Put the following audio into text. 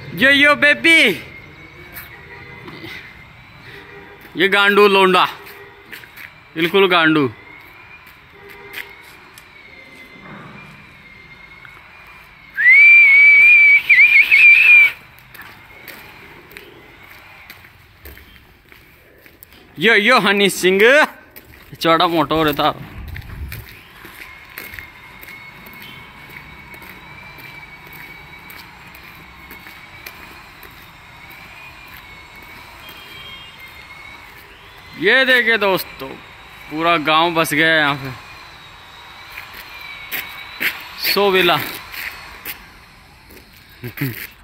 यो baby, ये गांडू लोंडा, बिल्कुल गांडू। यो हनी सिंह चौड़ा मोटा हो रहता। ये देखे दोस्तों, पूरा गांव बस गया है यहाँ पे। सो विला